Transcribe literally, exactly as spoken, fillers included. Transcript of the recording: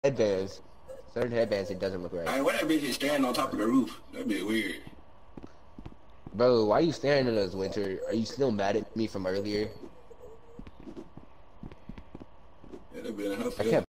headbands. Certain headbands, it doesn't look right. Alright, why that bitch is standing on top of the roof? That be weird. Bro, why are you staring at us, Winter? Are you still mad at me from earlier? Yeah, that be in her I can't